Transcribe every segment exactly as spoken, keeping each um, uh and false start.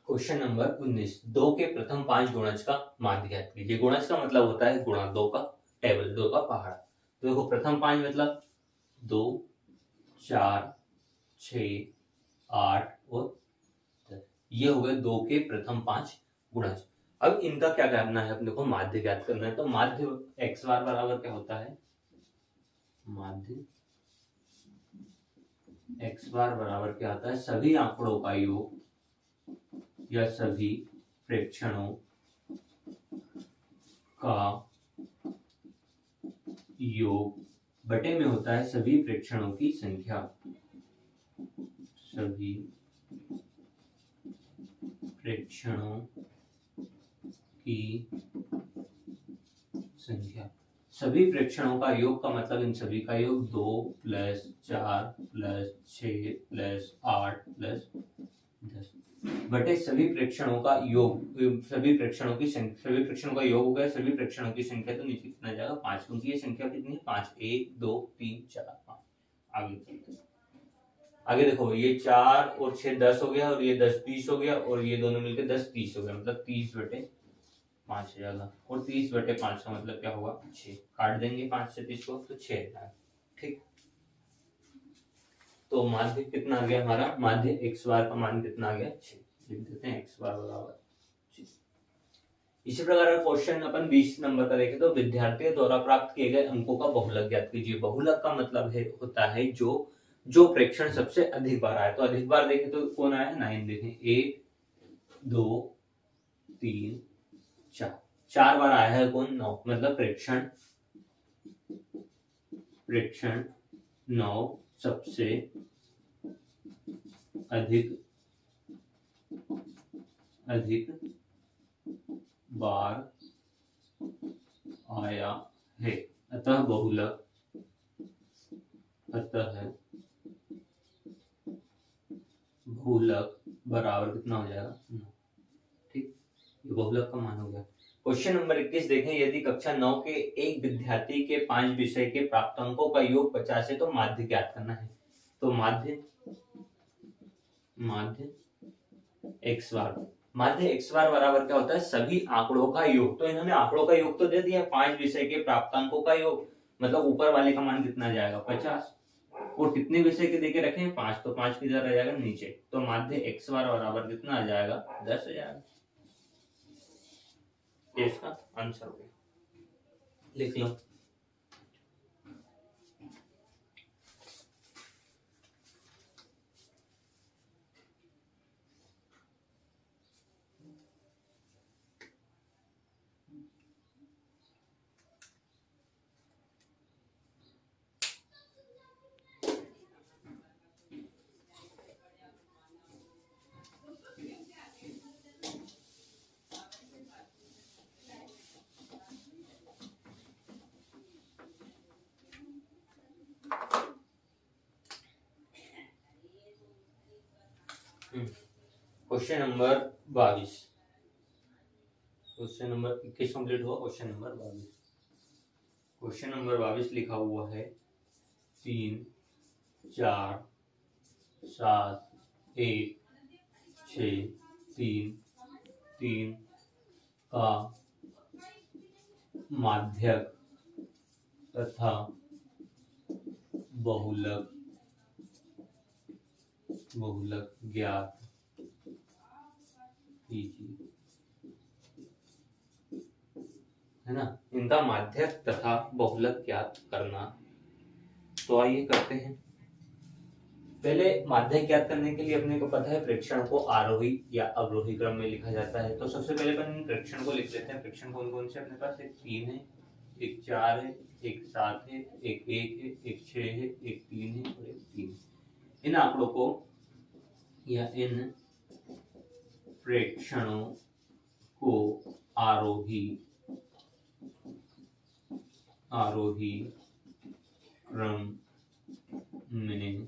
Question number उन्नीस, दो के प्रथम पांच गुणज का माध्य ज्ञात कीजिए। गुणज का मतलब होता है गुणा, दो का टेबल, दो का पहाड़ा। तो देखो प्रथम पांच मतलब दो, चार, छ, आठ और दस, ये हो गए दो के प्रथम पांच गुणज। अब इनका क्या करना है अपने को, माध्य ज्ञात करना है। तो माध्य एक्स बार बराबर क्या होता है, माध्य एक्स बार बराबर क्या होता है, सभी आंकड़ों का योग या सभी प्रेक्षणों का योग बटे में होता है सभी प्रेक्षणों की संख्या, सभी प्रेक्षणों की संख्या। सभी प्रेक्षणों का योग का मतलब इन सभी का योग दो प्लस चार प्लस छः प्लस आठ प्लस दस बटे सभी प्रेक्षणों का योग, सभी प्रेक्षणों की संख्या, सभी प्रेक्षणों का योग हो गया सभी प्रेक्षणों की संख्या। तो नीचे कितना जाएगा, पांच, क्योंकि ये संख्या कितनी है, पांच, एक दो तीन चार पांच। आगे आगे देखो, ये चार और छह दस हो गया, और ये दस बीस हो गया, और ये दोनों मिलकर दस तीस हो गया, मतलब तीस बटे पांच हो जाएगा। और तीस बटे पांच का मतलब क्या होगा, छह। काट देंगे पांच से तीस को तो छह है, ठीक। तो माध्य कितना आ गया हमारा, माध्य एक्स बार का मान कितना आ गया, छह। लिख देते हैं एक्स बार बराबर। इसी प्रकार क्वेश्चन अपन बीस नंबर का देखें तो विद्यार्थियों द्वारा प्राप्त किए गए अंकों का बहुलक ज्ञात कीजिए। बहुलक का मतलब है होता है जो जो प्रेक्षण सबसे अधिक बार आया। तो अधिक बार देखें तो कौन आया है, नाइन। देखें एक दो तीन चार, चार बार आया है कौन, नौ। मतलब प्रेक्षण प्रेक्षण नौ सबसे अधिक अधिक बार आया है, अतः बहुलक अतः बहुलक बराबर कितना हो जाएगा, नौ। ठीक, ये बहुलक का मान हो गया। क्वेश्चन नंबर इक्कीस देखें, यदि कक्षा नौ के एक विद्यार्थी के पांच विषय के प्राप्त अंकों का योग पचास है तो माध्य ज्ञात करना है। तो माध्य माध्य एक्स बार माध्य एक्स बार बराबर क्या होता है, सभी आंकड़ों का योग। तो इन्होंने आंकड़ों का योग तो दे दिया, पांच विषय के प्राप्तांकों का योग, मतलब ऊपर वाले का मान कितना जाएगा, पचास। और कितने विषय के देके रखे हैं, पांच, तो पांच किधर रह जाएगा, नीचे। तो माध्य एक्स बार बराबर कितना आ जाएगा, दस हो जाएगा। ये इसका आंसर हो गया, लिख लो। क्वेश्चन नंबर बाईस, क्वेश्चन नंबर इक्कीस कंप्लीट हुआ, क्वेश्चन नंबर बाईस। क्वेश्चन नंबर बाईस लिखा हुआ है, तीन चार सात एक छ तीन तीन का माध्यक तथा बहुलक बहुलक ज्ञात कीजिए, है ना। इनका माध्यक तथा बहुलक ज्ञात करना। तो आइए करते हैं। पहले माध्यक ज्ञात करने के लिए अपने को पता है प्रेक्षण को आरोही या अवरोही क्रम में लिखा जाता है। तो सबसे पहले अपन प्रेक्षण को लिख लेते हैं। प्रेक्षण कौन कौन से अपने पास, एक तीन है, एक चार है, एक सात है, एक एक है, एक छह है, एक तीन है और एक तीन। इन आंकड़ों को या इन प्रेक्षणों को आरोही आरोही क्रम में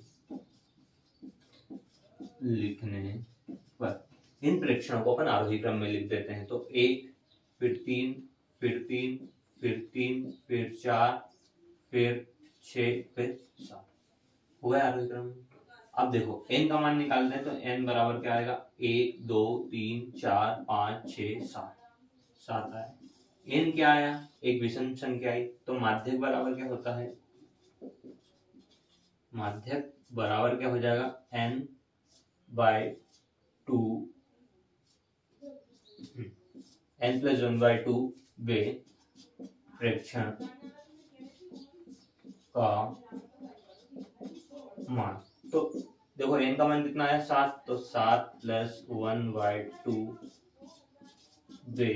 लिखने पर, इन प्रेक्षणों को अपन आरोही क्रम में लिख देते हैं। तो एक, फिर तीन, फिर तीन, फिर तीन, फिर चार, फिर छह, फिर सात, हुआ आरोही क्रम। अब देखो n का मान निकालते हैं तो n बराबर क्या आएगा, एक दो तीन चार पाँच छः सात, सात आया। n क्या आया, एक विषम संख्या आई, तो माध्यक बराबर क्या होता है, माध्यक बराबर क्या हो जाएगा, n by two, n plus one by two वे प्रेक्षण का मान। तो देखो n का मान कितना आया, सात, तो सात प्लस वन बाय टू वे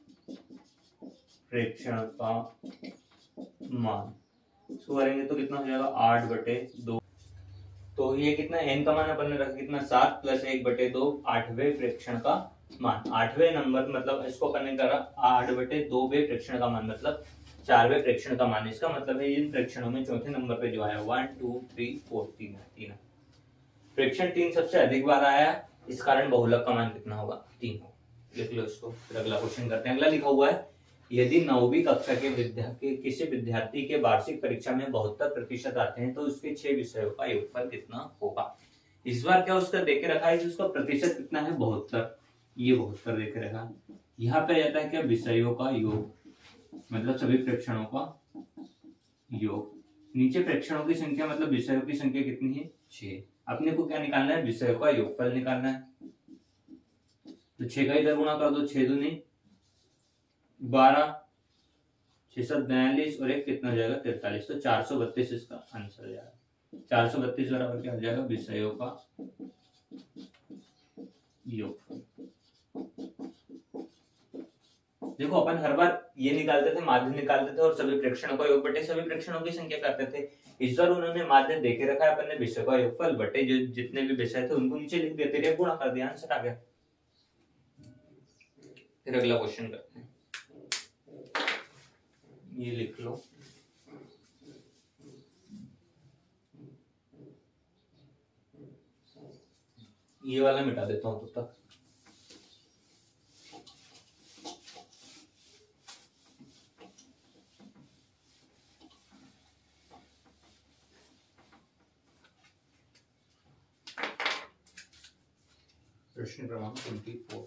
प्रेक्षण का मान, इसको करेंगे तो कितना हो जाएगा, आठ बटे दो। तो ये कितना, n का मान अपन ने रखा कितना, सात प्लस एक बटे दो, आठवें प्रेक्षण का मान। आठवें नंबर मतलब इसको करने करा आठ बटे दो वे प्रेक्षण का मान मतलब चारवें प्रेक्षण का मान। इसका मतलब है इन प्रेक्षणों में चौथे नंबर पे जो आया वन टू थ्री फोर, तीन है, तीन है। प्रेक्षण तीन सबसे अधिक बार आया, इस कारण बहुलक का मान कितना होगा, तीन होगा। लिख लो इसको, फिर अगला क्वेश्चन करते हैं। अगला लिखा हुआ है, यदि नौवीं कक्षा के विद्यार्थी किसी विद्यार्थी के वार्षिक परीक्षा में बहत्तर प्रतिशत आते हैं तो उसके छह विषयों का योगफल कितना होगा। इस बार क्या उसका देके रखा है, उसका प्रतिशत कितना है, बहत्तर, ये बहत्तर देके रखा है। यहाँ पे आता है क्या, विषयों का योग, मतलब सभी प्रेक्षणों का योग। नीचे प्रेक्षणों की संख्या मतलब विषयों की संख्या कितनी है, छह। अपने को क्या निकालना है, विषयों का योगफल निकालना है। तो छह का इधर गुणा कर दो, छह दूनी बारह, छह सौ बयालीस और एक कितना हो जाएगा, तैतालीस। तो चार सौ बत्तीस इसका आंसर हो जाएगा। चार सौ बत्तीस बराबर क्या हो जाएगा, विषयों का योगफल। देखो अपन हर बार ये निकालते थे, माध्य निकालते थे और सभी प्रेक्षणों का योग बटे सभी प्रेक्षणों की संख्या करते थे। इस बार उन्होंने माध्य देखे रखा है, अपन ने विषय का योगफल बटे जो जितने भी विषय थे उनको नीचे लिख देते थे, गुणा कर दिया, आंसर आ गया। फिर अगला क्वेश्चन करते हैं, ये लिख लो, ये वाला मिटा देता हूं तब तक। प्रश्न क्रमांक चौबीस,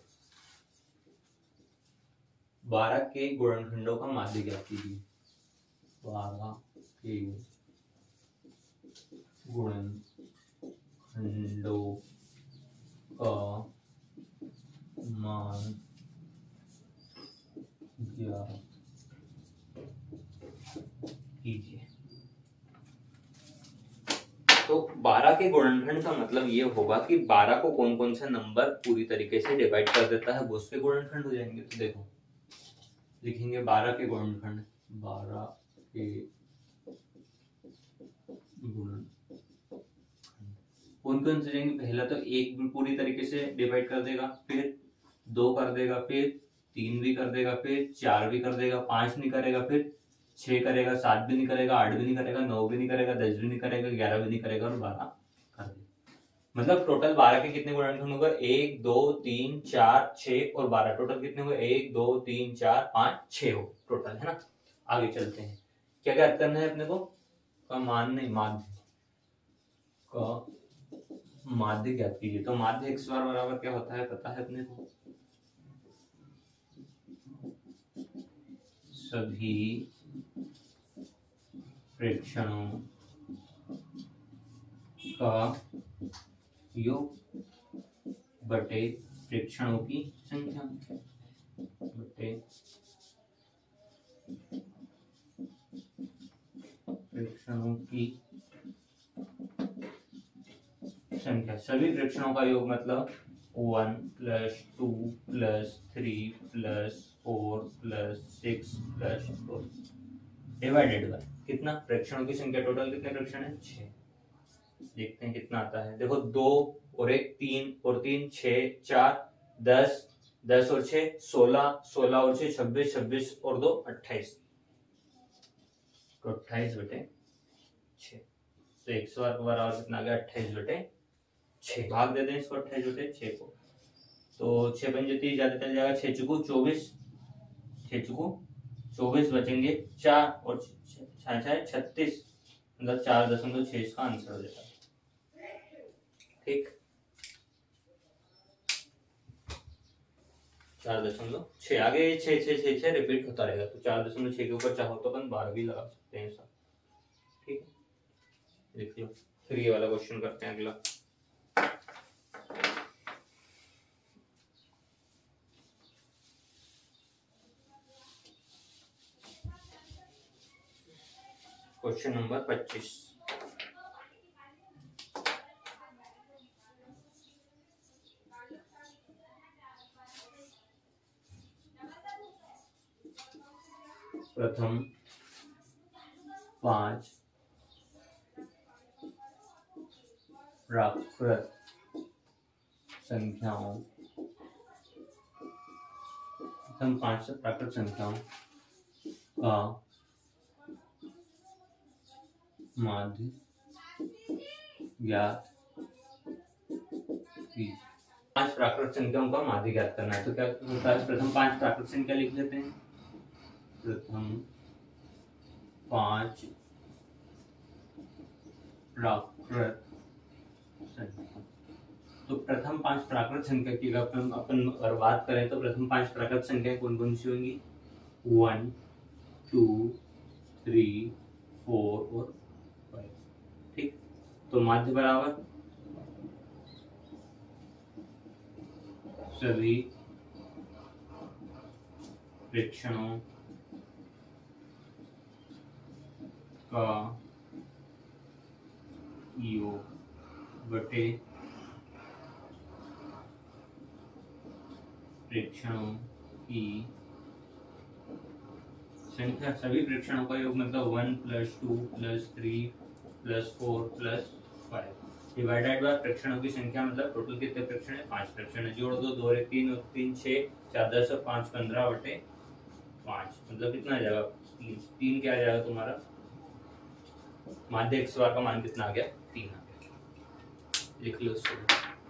बारह के गुणनखंडों का माध्य ज्ञात कीजिए। बारह के गुणनखंडों का मान ज्ञात कीजिए। तो बारह के गुणनखंड का मतलब ये होगा कि बारह को कौन कौन सा नंबर पूरी तरीके से डिवाइड कर देता है वो उसके गुणनखंड हो जाएंगे। तो देखो लिखेंगे बारह के गुणनखंड, बारह के गुणनखंड कौन कौन से जाएंगे। पहला तो एक भी पूरी तरीके से डिवाइड कर देगा, फिर दो कर देगा, फिर तीन भी कर देगा, फिर चार भी कर देगा, पांच नहीं करेगा, फिर छह करेगा, सात भी नहीं करेगा, आठ भी नहीं करेगा, नौ भी नहीं करेगा, दस भी नहीं करेगा, ग्यारह भी नहीं करेगा और बारह कर देगा। मतलब टोटल बारह के कितने गुणनखंड होगा, एक दो तीन चार छह और बारह। टोटल कितने हुए, एक दो तीन चार पांच छह हो टोटल, है ना। आगे चलते हैं, क्या क्या करना है अपने को, का मान नहीं माध्य का माध्य ज्ञात कीजिए। तो माध्य एक्स बार बराबर क्या होता है पता है अपने को, सभी प्रेक्षणों का योग बटे प्रेक्षणों की संख्या बटे प्रेक्षणों की संख्या। सभी प्रेक्षणों का योग मतलब one plus two plus three plus four plus six plus four divided by कितना, प्रेक्षणों की संख्या। टोटल कितने प्रेक्षण है, छह। देखते हैं कितना आता है। देखो दो और एक तीन और तीन छह, चार दस, दस और छह सोलह, सोलह और छह छब्बीस, छब्बीस और दो अट्ठाईस, तो अट्ठाईस बटे छह। तो एक सौ बराबर कितना आ गया, अट्ठाईस बटे छह। भाग देते हैं इसको अट्ठाईस बटे छह को, तो छह पंजे ज्यादा चल जाएगा, छह चुकू चौबीस, छह चुकू चौबीस बचेंगे चार और छह छत्तीस, मतलब चार दशमलव छह इसका आंसर हो जाएगा। ठीक, चार दशमलव छह, आगे छह छह छह छह रिपीट होता रहेगा, तो चार दशमलव छह के ऊपर चाहो तो अपन बारह भी लगा सकते हैं ऐसा। ठीक है, लिख लो। फिर ये वाला क्वेश्चन करते हैं अगला। क्वेश्चन नंबर पच्चीस। प्रथम पांच प्राकृत संख्याओं प्रथम पांच प्राकृत संख्याओं का माध्य ज्ञात कीजिए। पांच प्राकृत संख्याओं का माध्य ज्ञात करना है, तो क्या होता है, प्रथम पांच प्राकृत संख्या लिख लेते हैं। प्रथम पांच प्राकृत संख्या, तो प्रथम पांच प्राकृत संख्या की अपन अपन अगर बात करें तो प्रथम पांच प्राकृत संख्या कौन कौन सी होंगी, वन टू थ्री फोर और फाइव। ठीक, तो माध्य बराबर सभी प्रेक्षणों का योग बटे प्रेक्षणों की संख्या। सभी प्रेक्षणों का योग मतलब one plus two plus three plus four plus five divided by प्रेक्षणों की संख्या, मतलब टोटल कितने प्रेक्षण है, पांच प्रेक्षण है। जोड़ दो, दो रे तीन और तीन छह, चार दस और पांच पंद्रह बटे पांच, मतलब कितना आ जाएगा, तीन। तीन क्या आ जाएगा तुम्हारा, माध्य एक्स बार का मान कितना आ गया, तीन आ गया। लिख लो इसको।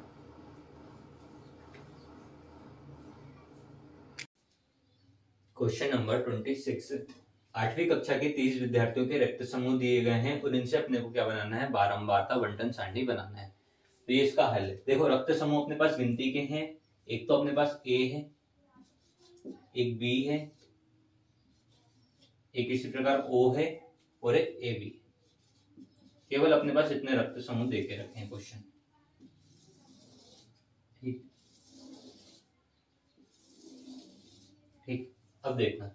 Question number twenty six. आठवीं कक्षा के तीस विद्यार्थियों के रक्त समूह दिए गए हैं और इनसे अपने को क्या बनाना है, बारंबारता बंटन सारणी बनाना है। तो ये इसका हल है। देखो रक्त समूह अपने पास गिनती के हैं, एक तो अपने पास ए है, एक बी है, एक इसी प्रकार ओ है और एक ए बी। केवल अपने पास इतने रक्त समूह देके रखे हैं क्वेश्चन। ठीक ठीक, अब देखना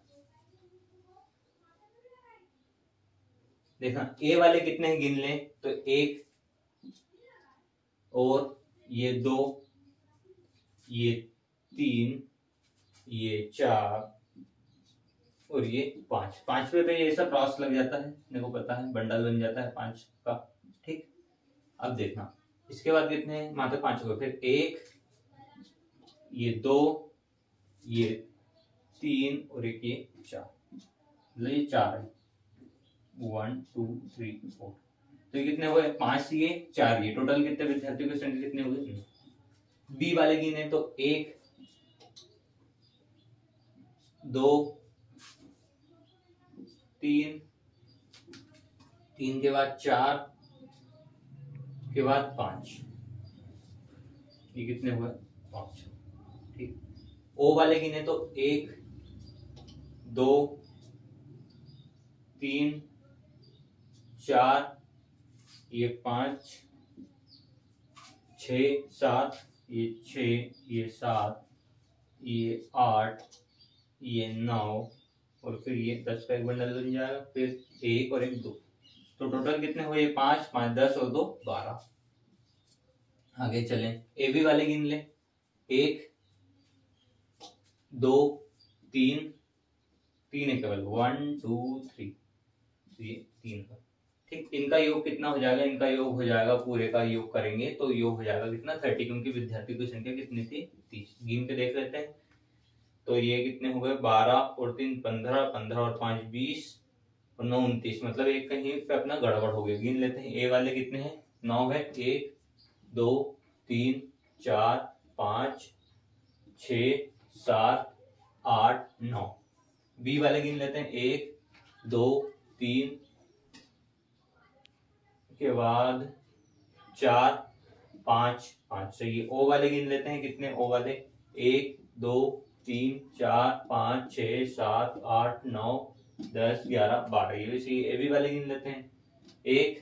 देखना ए वाले कितने हैं गिन लें, तो एक और ये दो, ये तीन, ये चार और ये पांच। पांचवे पे ये सब क्रॉस लग जाता है, मेरे को पता है, बंडल बन जाता है पांच का। ठीक, अब देखना इसके बाद कितने हैं, मात्र पांच हो गए, फिर एक, ये दो, ये तीन और एक ये चार, मतलब ये चार है, वन टू थ्री फोर। तो ये कितने हुए, पांच ये चार ये, टोटल कितने विद्यार्थियों की संख्या कितने हुए। बी वाले गिने तो एक, दो, तीन, तीन के बाद चार के बाद पांच, ये कितने हुए, पांच। ठीक, ओ वाले गिने तो एक, दो, तीन, चार, ये पांच, छ सात, ये छ, ये सात, ये आठ, ये नौ और फिर ये दस का एक बंडल बन जाएगा, फिर एक और एक दो, तो टोटल कितने हुए, पांच पांच दस और दो बारह। आगे चलें, ए बी वाले गिन ले, एक, दो, तीन, तीन है केवल, वन टू थ्री, ये तीन का। ठीक, इनका योग कितना हो जाएगा, इनका योग हो जाएगा, पूरे का योग करेंगे तो योग हो जाएगा कितना, थर्टी, क्योंकि विद्यार्थियों की संख्या कितनी थी, तीस। गिन के देख लेते हैं, तो ये कितने हो गए, बारह और तीन पंद्रह, पंद्रह और पांच बीस और नौ उनतीस, मतलब एक कहीं पे अपना गड़बड़ हो गया। गिन लेते हैं, ए वाले कितने हैं, नौ है, एक, दो, तीन, चार, पांच, छ, सात, आठ, नौ। बी वाले गिन लेते हैं, एक, दो, तीन के बाद चार, पांच पांच चाहिए। ओ वाले गिन लेते हैं, कितने ओ वाले, एक दो तीन चार पाँच छह सात आठ नौ दस ग्यारह बारह, ये भी सही है। ए बी वाले गिन लेते हैं, एक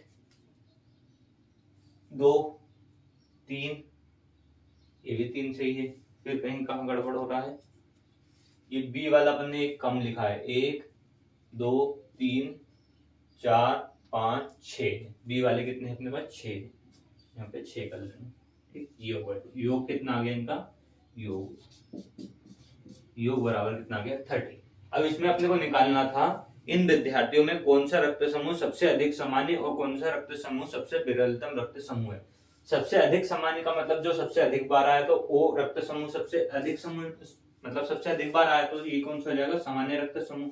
दो तीन, ये भी तीन सही है। फिर कहीं कहाँ गड़बड़ हो रहा है, ये बी वाला अपन ने एक कम लिखा है, एक दो तीन चार पाँच छः, बी वाले कितने हैं अपने पास, छः, यहाँ पे छः कर लेंगे। ठीक, योग योग कितना आ गया इनका, योग योग बराबर कितना आ गया, थर्टी। अब इसमें अपने को निकालना था इन विद्यार्थियों में कौन सा रक्त समूह सबसे अधिक सामान्य और कौन सा रक्त समूह सबसे विरलतम रक्त समूह है। सबसे अधिक सामान्य का मतलब जो सबसे अधिक बार आया, तो ओ रक्त समूह सबसे अधिक समूह मतलब सबसे अधिक बार आया, तो ये कौन सा हो जाएगा, सामान्य रक्त समूह।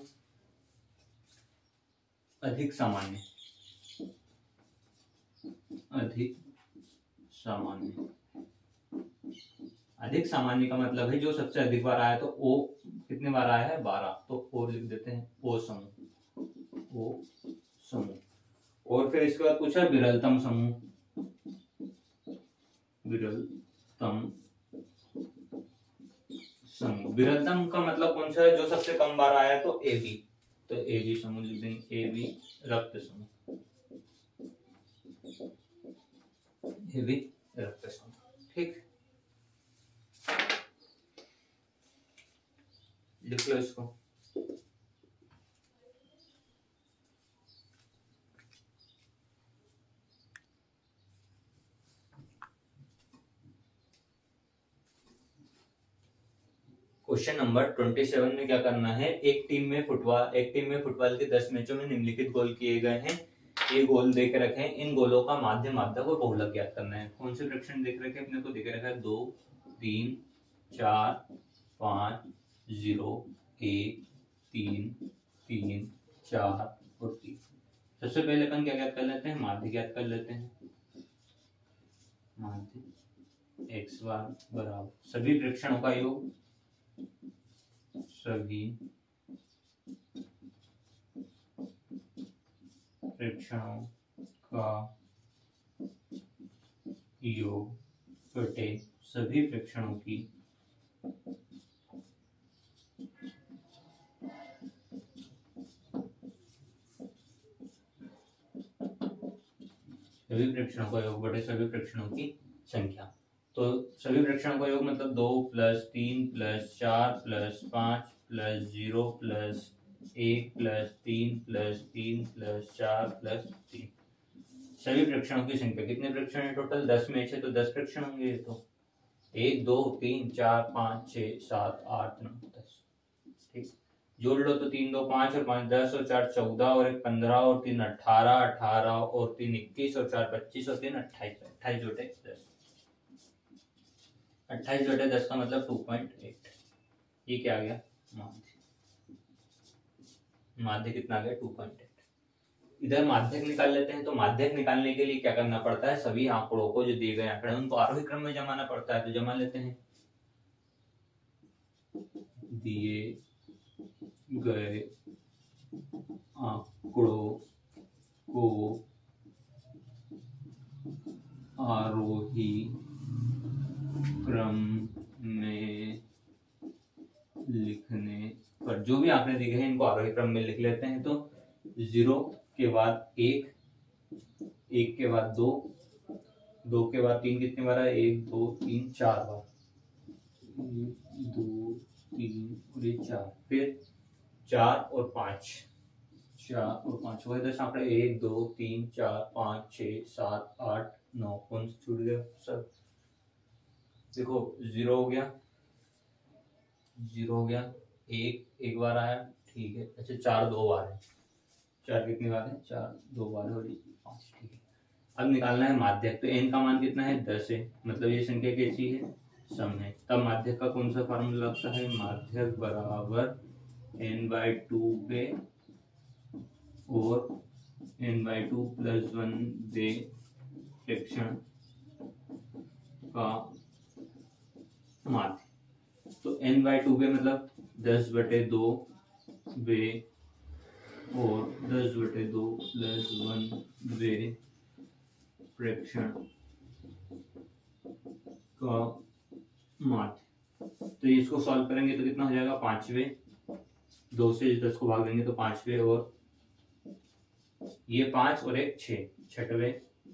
अधिक सामान्य, अधिक सामान्य, अधिक सामान्य का मतलब है जो सबसे अधिक बार आया, तो ओ कितने बार आया है, बारह, तो ओ लिख देते हैं, ओ समूह, ओ समूह। और फिर इसके बाद पूछा विरलतम समूह, विरलतम समूह, विरलतम का मतलब कौन सा है, जो सबसे कम बार आया, तो ए बी, तो ए बी समूह लिख देंगे, ए बी रक्त समूह, ए बी रक्त समूह। ठीक, लिख लो इसको। क्वेश्चन नंबर सत्ताईस में क्या करना है, एक टीम में फुटबॉल एक टीम में फुटबॉल के दस मैचों में निम्नलिखित गोल किए गए हैं, ये गोल देख रखे हैं, इन गोलों का माध्य मात्रक और बहुलक ज्ञात करना है। कौन से फ्रैक्शन देख रखे हैं अपने को, देख रखा है दो तीन चार पाँच जीरो एक तीन तीन चार और तीन। सबसे पहले अपन क्या ज्ञात कर लेते हैं, माध्य ज्ञात कर लेते हैं, माध्य एक्स बार बराबर सभी प्रेक्षणों का योग, सभी प्रेक्षणों का योग बटे सभी प्रेक्षणों की सभी प्रेक्षणों का योग बटे सभी प्रेक्षणों की संख्या। तो सभी प्रेक्षणों का योग मतलब दो प्लस तीन प्लस चार प्लस पाँच प्लस जीरो प्लस एक प्लस तीन प्लस तीन प्लस चार प्लस तीन। सभी प्रेक्षणों की संख्या, कितने प्रेक्षण है टोटल, दस मैच है तो दस प्रेक्षण होंगे, तो एक दो तीन चार पाँच छः सात आठ नौ दस। ठीक, जोड़ लो तो तीन दो पाँच और पाँच दस और चार चौदह और एक पंद्रह और तीन अठारह, अठारह और तीन इक्कीस और चार पच्चीस और तीन अट्ठाईस, अट्ठाईस जोड़े दस, अट्ठाईस जोड़े दस का मतलब टू पॉइंट एट। ये क्या आ गया, माध्य, माध्य कितना आ गया, टू पॉइंट एट। इधर माध्यक निकाल लेते हैं, तो माध्यक निकालने के लिए क्या करना पड़ता है, सभी आंकड़ों को जो दिए गए आंकड़े उनको आरोही क्रम में जमाना पड़ता है, तो जमा लेते हैं। दिए गए आंकड़ों को आरोही क्रम में लिखने पर जो भी आंकड़े दिए गए हैं इनको आरोही क्रम में लिख लेते हैं। तो जीरो के बाद एक, एक के बाद दो, दो के बाद तीन कितने बार है, एक दो तीन चार बार, एक दो तीन और ये चार, फिर चार और पांच, चार और पांच वही दस आंकड़े, एक दो तीन चार पाँच छः सात आठ नौ, कौन सा छूट गया सब, देखो जीरो हो गया, जीरो हो गया, एक एक बार आया, ठीक है, अच्छा चार दो बार है, चार कितनी बार है, चार दो बार है और पांच, ठीक है। अब निकालना है माध्यक, तो n का मान कितना है, दस है, मतलब ये संख्या कैसी है, सम है। तब माध्यक का कौन सा फार्मूला लगता है, माध्यक बराबर n बाई टू पे और n by two plus one दे फ्रैक्शन का माध्य। तो n बाई टू पे मतलब दस बटे दो बे और दस बटे दो प्लस वन बे फ्रैक्शन का माध्य। तो ये इसको सॉल्व करेंगे तो कितना हो जाएगा, पांचवे, दो से दस को भाग देंगे तो पांचवे, और ये पांच और एक छह, छठवे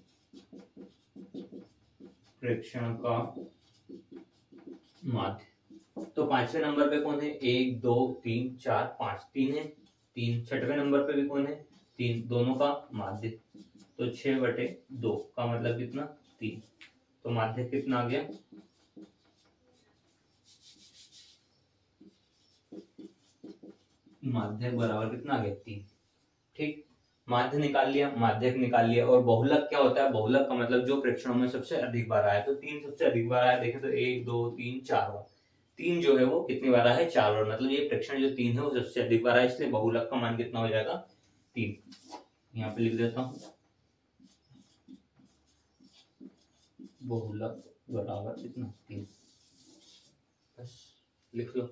प्रेक्षण का माध्य। तो पांचवें नंबर पे कौन है, एक दो तीन चार पांच, तीन है, तीन। छठवें नंबर पे भी कौन है, तीन, दोनों का माध्य। तो छह बटे दो का मतलब कितना, तीन। तो माध्य कितना आ गया, माध्य बराबर कितना आ गया, तीन। ठीक, माध्य निकाल लिया, माध्यक निकाल लिया। और बहुलक क्या होता है, बहुलक का मतलब जो प्रेक्षणों में सबसे अधिक बार आया। तो तीन सबसे अधिक बार आया, देखें तो एक दो तीन चार बार। तीन जो है वो कितनी बार आया है, चार बार। मतलब ये प्रेक्षण जो तीन है वो सबसे अधिक बार आया, इसलिए बहुलक का मान कितना हो जाएगा, तीन। यहाँ पे लिख देता हूँ, बहुलक बराबर कितना, तीन। बस लिख लो।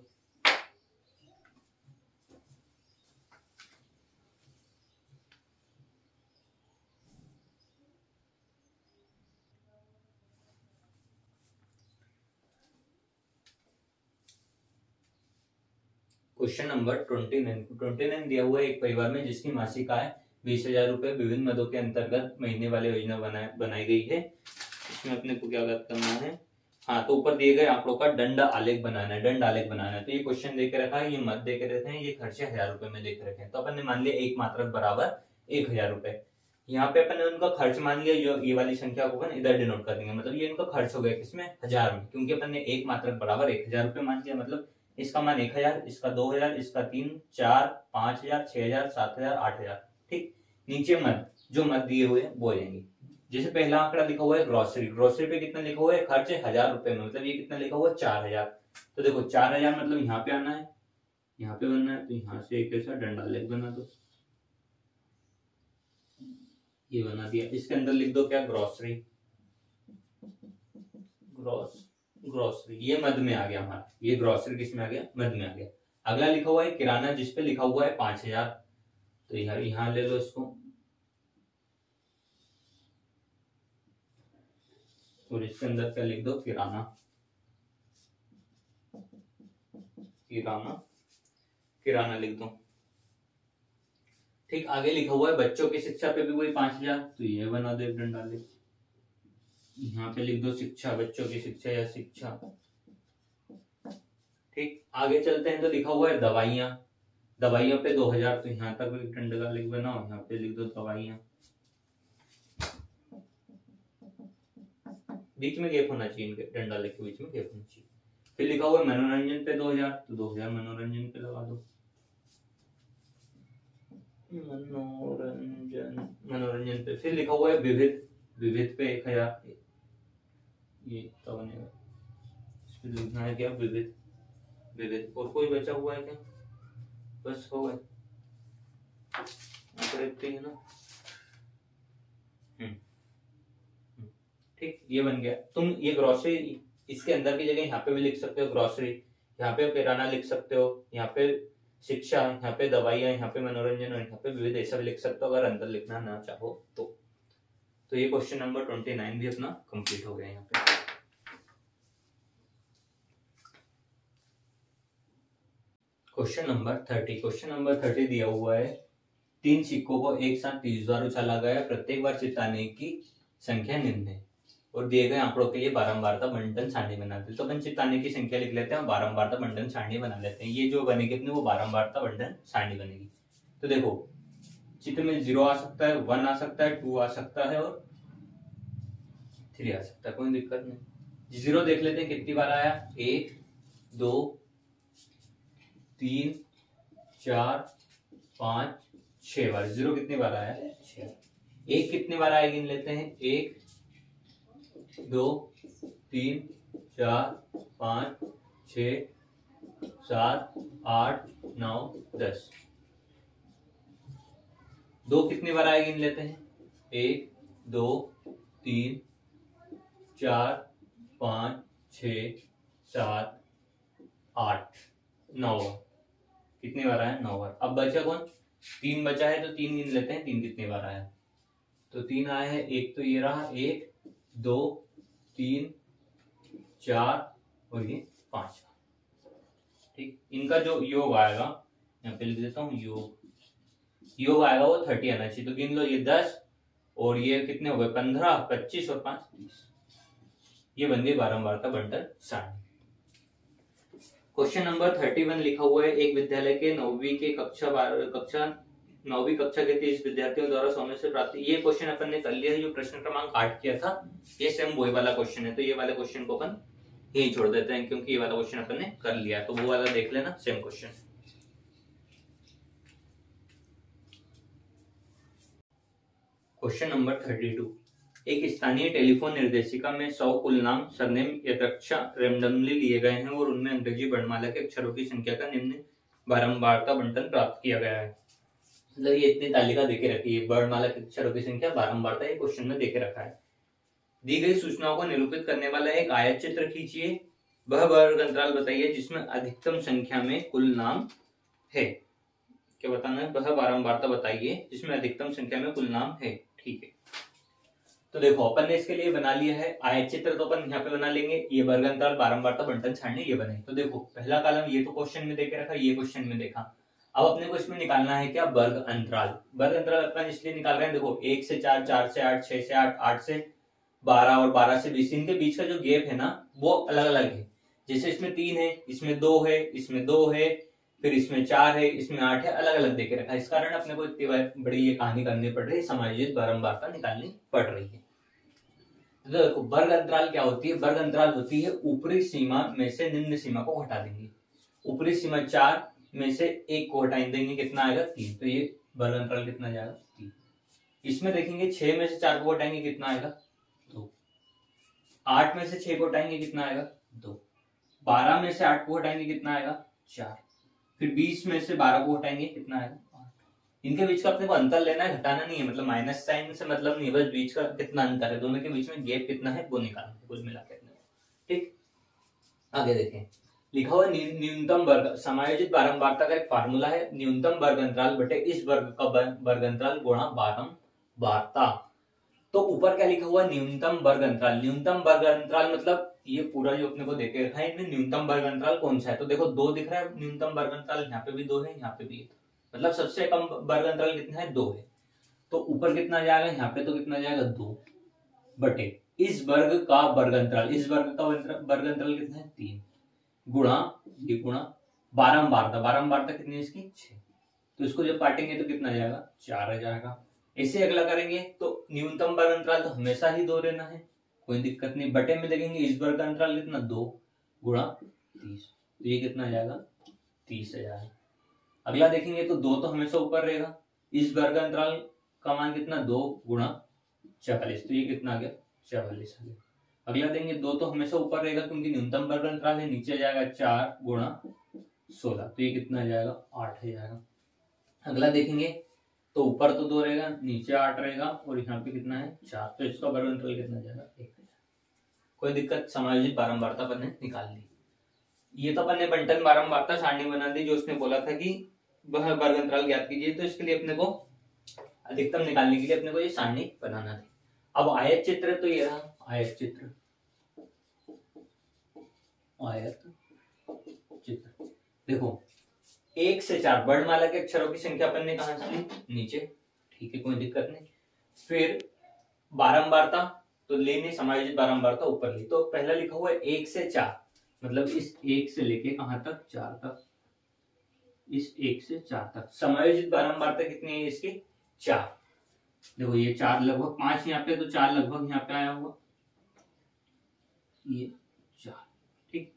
Question number twenty nine twenty nine दिया हुआ है, एक परिवार में जिसकी मासिक आय बीस हजार रुपए विभिन्न मदों के अंतर्गत महीने वाली योजना बनाई बनाई गई है। इसमें अपने को क्या करना है, हाँ, तो ऊपर दिए गए आंकड़ों का दंड आलेख बनाना है, दंड आलेख बनाना है। तो ये क्वेश्चन दे के रखा है, ये मत दे के रखे हैं, ये खर्चे हजार रुपए में दे के रखे हैं। तो अपन ने मान लिया एक मात्रक बराबर एक हजार रुपए। यहाँ पे अपन ने उनका खर्च मान लिया, जो ये वाली संख्या को अपन इधर डिनोट कर देंगे, मतलब ये इनका खर्च हो गया किसमें, हजार में, क्योंकि अपन ने एक मात्रक बराबर एक हजार रुपए मान लिया। मतलब इसका मान एक हजार, इसका दो हजार, इसका तीन, चार, पांच हजार, छह हजार, सात हजार, आठ हजार। ठीक, नीचे मत जो मत दिए हुए वो जाएंगे। जैसे पहला आंकड़ा लिखा हुआ है ग्रोसरी, ग्रोसरी पे कितना लिखा हुआ है, खर्च है हजार रुपए में, मतलब ये कितना लिखा हुआ है, चार हजार। तो देखो चार हजार मतलब यहाँ पे आना है, यहाँ पे बनना है, तो यहाँ से एक ऐसा डंडा लेख बना दो, ये बना दिया। इसके अंदर लिख दो क्या, ग्रोसरी, ग्रोस ग्रोसरी, ये मद में आ गया हमारा, ये ग्रोसरी किस में आ गया, मद में आ गया। अगला लिखा हुआ है किराना, जिसपे लिखा हुआ है पांच हजार, तो यहाँ यहाँ ले लो इसको, और इसके अंदर क्या लिख दो, किराना, किराना, किराना लिख दो। ठीक, आगे लिखा हुआ है बच्चों की शिक्षा पे भी वही पांच हजार, तो ये बना दो एक डंडा लिख, यहाँ पे लिख दो शिक्षा, बच्चों की शिक्षा या शिक्षा। ठीक, आगे चलते हैं तो लिखा हुआ है दवाइयां, दवाइयों पे दो हजार, तो यहाँ तक एक डंडा लिख बनाओ, यहाँ पे लिख दो दवाइयां, बीच में गैप होना चाहिए, इनके डंडा लिख के बीच में गैप होना चाहिए। फिर लिखा हुआ है मनोरंजन पे दो हजार, तो दो हजार मनोरंजन पे लगा दो, मनोरंजन, मनोरंजन पे। फिर लिखा हुआ है विविध, विविध पे एक हजार, ये तो बनेगा, इसमें लिखना है क्या, विविध, विविध। और कोई बचा हुआ है क्या, बस हो गए, देखते हैं ना। ठीक, ये बन गया। तुम ये ग्रोसरी इसके अंदर की जगह यहाँ पे भी लिख सकते हो ग्रोसरी, यहाँ पे किराना लिख सकते हो, यहाँ पे शिक्षा, यहाँ पे दवाइयां, यहाँ पे मनोरंजन, और यहाँ पे विविध, ऐसा भी लिख सकते हो अगर अंदर लिखना ना चाहो तो। तो ये क्वेश्चन नंबर ट्वेंटी नाइन भी अपना कंप्लीट हो गया। यहाँ पे question number thirty question number thirty दिया हुआ है, तीन सिक्कों को एक साथ तीस बार उछाला गया, प्रत्येक बार चिताने की संख्या निम्न है, और दिए गए आंकड़ों के लिए बारंबारता बंटन सारणी बनाते हैं। तो अपन चिताने की संख्या लिख लेते हैं, बारंबारता बंटन सारणी बना लेते हैं। ये जो बनेगी अपनी वो बारंबारता बंटन सारणी बनेगी। तो देखो चित्र में जीरो आ सकता है, वन आ सकता है, टू आ सकता है, और थ्री आ सकता है, कोई दिक्कत नहीं। जीरो देख लेते हैं कितनी बार आया, एक, दो, तीन, चार, पांच, छह बार। जीरो कितनी बार आया, छह। एक कितनी बार आया गिन लेते हैं, एक, दो, तीन, चार, पांच, छ, सात, आठ, नौ, दस। दो कितनी बार आए गिन लेते हैं, एक, दो, तीन, चार, पांच, छ, सात, आठ, नौ। कितनी बार आया, नौ बार। अब बचा कौन, तीन बचा है, तो तीन गिन लेते हैं, तीन कितनी बार आया। तो तीन आया है, एक तो ये रहा, एक, दो, तीन, चार और ये पांच। ठीक, इनका जो योग आएगा, यहाँ पे लिख देता हूँ योग, योग आएगा वो थर्टी आना चाहिए। तो गिन लो, ये दस और ये कितने हो गए, पंद्रह, पच्चीस और पांच तीस। ये बन गई बारंबारता बंटन सारणी। क्वेश्चन नंबर थर्टी वन लिखा हुआ है, एक विद्यालय के नौवीं के कक्षा बारह कक्षा नौवीं कक्षा के तीस विद्यार्थियों द्वारा सोने से प्राप्त। ये क्वेश्चन अपन ने कर लिया है, जो प्रश्न क्रमांक आठ किया था ये सेम वही वाला क्वेश्चन है। तो ये वाले क्वेश्चन को अपन यही छोड़ देते हैं, क्योंकि ये वाला क्वेश्चन अपन ने कर लिया, तो वो वाला देख लेना, same question. Question number thirty two, एक स्थानीय टेलीफोन निर्देशिका में सौ कुल नाम सरनेम यथाक्षा रैंडमली लिए गए हैं और उनमें अंग्रेजी वर्णमाला के अक्षरों की संख्या का निम्न बारंबारता बंटन प्राप्त किया गया है। मतलब ये इतनी तालिका देके रखी है, वर्णमाला के अक्षरों की संख्या बारंबारता ये क्वेश्चन में देके रखा है। दी गई सूचनाओं को निरूपित करने वाला एक आयत चित्र खींचिए, वह वर्ग अंतराल बताइए जिसमें अधिकतम संख्या में कुल नाम है। क्या बताना है, वह बारंबारता बताइए जिसमें अधिकतम संख्या में कुल नाम है। ठीक है, तो देखो अपन ने इसके लिए बना लिया है आयत चित्र, तो अपन यहाँ पे बना लेंगे, ये वर्ग अंतराल बारंबारता बंटन सारणी ये बनाई। तो देखो पहला कॉलम ये तो क्वेश्चन में देके रखा, ये क्वेश्चन में देखा। अब अपने को इसमें निकालना है क्या, वर्ग अंतराल। वर्ग अंतराल अपन इसलिए निकाल रहे हैं, देखो एक से चार, चार से आठ, छह से आठ, आठ से बारह और बारह से बीस, इनके बीच का जो गैप है ना वो अलग अलग है। जैसे इसमें तीन है, इसमें दो है, इसमें दो है, फिर इसमें चार है, इसमें आठ है, अलग अलग देके रखा है। इस कारण अपने को इतनी बड़ी ये कहानी करनी पड़ रही है, समायोजित बारंबारता निकालनी पड़ रही है। तो देखो वर्ग अंतराल क्या होती है, वर्ग अंतराल होती है ऊपरी सीमा में से निम्न सीमा को घटा देंगे। ऊपरी सीमा चार में से एक को हटा देंगे, कितना आएगा, तीन। तो ये वर्ग अंतराल कितना जाएगा, तीन। इसमें देखेंगे छह में से चार को हटाएंगे, कितना आएगा, दो। आठ में से छह को हटाएंगे, कितना आएगा, दो। बारह में से आठ को हटाएंगे, कितना आएगा, चार। फिर बीस में से बारह को हटाएंगे, कितना आएगा, आठ। इनके बीच का अपने को अंतर लेना है, घटाना नहीं है। मतलब माइनस साइन से मतलब नहीं है, बस बीच का कितना अंतर है, दोनों के बीच में गैप कितना है वो निकालना है कुल मिला के। ठीक, आगे देखें, लिखा हुआ न्यूनतम वर्ग समायोजित बारंबारता का एक फार्मूला है, न्यूनतम वर्ग अंतराल बटे इस वर्ग का वर्ग अंतराल गुणा बारंबारता। तो ऊपर क्या लिखा हुआ, न्यूनतम वर्ग अंतराल। न्यूनतम वर्ग अंतराल मतलब ये पूरा जो अपने को देके रखा है, इनमें न्यूनतम वर्ग अंतराल कौन सा है। तो देखो दो दिख रहा है न्यूनतम वर्ग अंतराल, यहाँ पे भी दो है, यहाँ पे भी है। मतलब सबसे कम वर्ग अंतराल कितना है, दो है। तो ऊपर कितना जाएगा, यहाँ पे तो कितना जाएगा, दो बटे इस वर्ग का वर्ग अंतराल। इस वर्ग का वर्ग अंतराल कितना है, तीन, गुणा ये गुणा बारंबारता। बारंबारता कितनी है इसकी, छह। तो इसको जब काटेंगे तो कितना जाएगा, चार आ जाएगा। ऐसे अगला करेंगे तो न्यूनतम वर्ग अंतराल तो हमेशा ही दो रहना है, कोई दिक्कत नहीं। बटे में देखेंगे इस वर्ग अंतराल कितना, दो गुणा तीस, तो ये कितना जाएगा, तीस आ जाएगा। अगला देखेंगे तो दो तो हमेशा ऊपर रहेगा, इस वर्ग अंतराल का मान कितना, दो गुणा चालीस, तो ये कितना आ गया, चालीस आ गया। अगला देंगे दो तो हमेशा ऊपर रहेगा क्योंकि न्यूनतम वर्ग अंतराल है, नीचे जाएगा चार गुणा सोलह, तो ये कितना जाएगा, आठ आ जाएगा। अगला देखेंगे तो ऊपर तो दो रहेगा, नीचे आठ रहेगा और यहाँ पे कितना है, चार, तो इसका वर्ग अंतराल कितना जाएगा, एक। कोई दिक्कत, समायोजित बारंबारता अपन ने निकाल ली। ये तो अपन ने बंटन बारंबारता सारणी बना दी, जो उसने बोला था कि वह वर्ग अंतराल ज्ञात कीजिए। तो इसके लिए अपने को अधिकतम निकालने के लिए अपने को ये सारणी बनाना थी। अब आयत चित्र, तो ये रहा आयत चित्र, आयत चित्र। देखो एक से चार वर्णमाला के अक्षरों की संख्या अपन ने कहा ली, नीचे, ठीक है, कोई दिक्कत नहीं। फिर बारंबारता तो लेने, समायोजित बारंबारता ऊपर ली। तो पहला लिखा हुआ है एक से चार, मतलब इस एक से लेके कहां तक, चार तक, इस एक से चार तक। समायोजित बारंबारता कितनी है इसकी, चार। देखो ये चार लगभग पांच यहाँ पे, तो चार लगभग यहाँ पे आया होगा, ये चार, ठीक,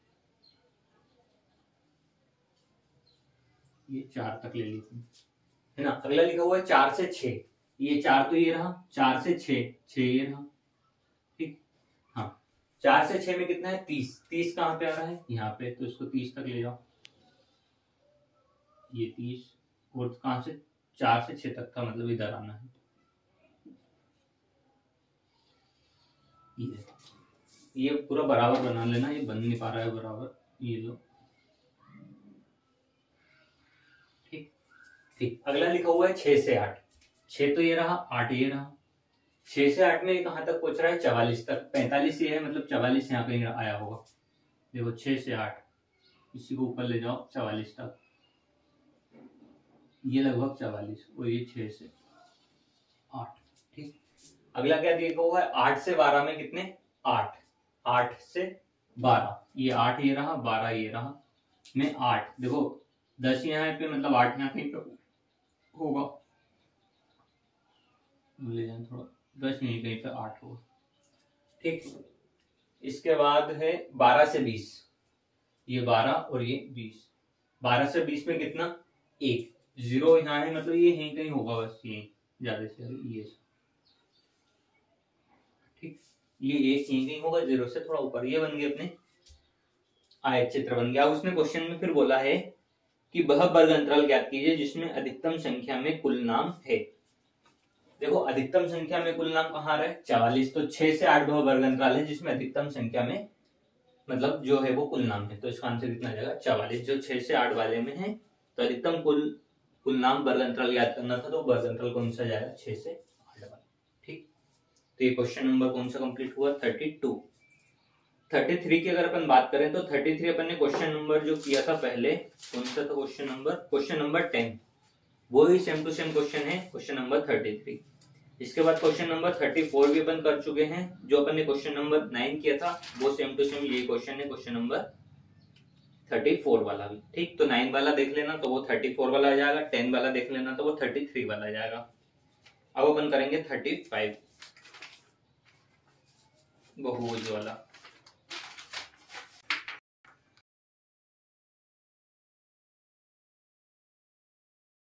ये चार तक ले लीजिए, है ना। अगला लिखा हुआ है चार से छह, ये चार तो ये रहा, चार से छह, छह ये रहा, ठीक। हाँ, चार से छह में कितना है, तीस। तीस कहाँ पे आ रहा है, यहाँ पे, तो इसको तीस तक ले जाओ, ये तीस। और कहां से, चार से छह तक का मतलब इधर आना है, ये ये पूरा बराबर बना लेना, ये बन नहीं पा रहा है बराबर, ये लो, ठीक ठीक। अगला लिखा हुआ है छह से आठ, छह तो ये रहा, आठ ये रहा। छह से आठ में कहां तक पहुंच रहा है, चवालीस तक। पैंतालीस ये है, मतलब चवालीस यहाँ पे आया होगा, देखो छह से आठ, इसी को ऊपर ले जाओ चवालीस तक, ये लगभग चवालीस, और ये छह से आठ। ठीक, अगला क्या दिया हुआ है, आठ से बारह में कितने, आठ, आठ से बारह, ये आठ ये रहा, बारह ये रहा, में आठ, देखो दस यहाँ पे मतलब आठ यहाँ कहीं पे होगा, ले जाए थोड़ा, दस यहीं कहीं पे आठ होगा। ठीक, इसके बाद है बारह से बीस, ये बारह और ये बीस, बारह से बीस में कितना, एक, जीरो यहाँ है मतलब ये यहीं कहीं होगा, बस ये ज्यादा से ये, ठीक, ये एक यहीं कहीं होगा, जीरो से थोड़ा ऊपर, ये बन गए अपने आयत चित्र बन गया। उसने क्वेश्चन में फिर बोला है कि वह वर्ग अंतराल ज्ञात कीजिए जिसमें अधिकतम संख्या में कुल नाम है। देखो अधिकतम संख्या में कुल नाम कहाँ रहे, चवालीस, तो छह से आठ वह वर्ग अंतराल है जिसमें अधिकतम संख्या में मतलब जो है वो कुल नाम है, तो इसका आंसर कितना जाएगा, चवालीस, जो छह से आठ वाले में है, तो अधिकतम कुल कुल नाम वर्ग अंतराल याद करना था, तो वर्ग अंतराल कौन सा जाएगा, छह से आठ वाला। ठीक, तो ये क्वेश्चन नंबर कौन सा कंप्लीट हुआ, थर्टी टू। थर्टी थ्री की अगर अपन बात करें तो थर्टी थ्री अपन ने क्वेश्चन नंबर जो किया था पहले, कौन सा था question number, question number ten, वो ही सेम टू सेम क्वेश्चन है क्वेश्चन नंबर थर्टी थ्री। इसके बाद क्वेश्चन नंबर थर्टी फोर भी अपन कर चुके हैं, जो अपन ने क्वेश्चन नंबर नाइन किया था वो सेम टू सेम यही क्वेश्चन है, क्वेश्चन नंबर थर्टी फोर वाला भी। ठीक, तो नाइन वाला देख लेना तो वो थर्टी फोर वाला आ जाएगा, टेन वाला देख लेना तो वो थर्टी थ्री वाला आ जाएगा। अब अपन करेंगे थर्टी फाइव, बहुभुज वाला।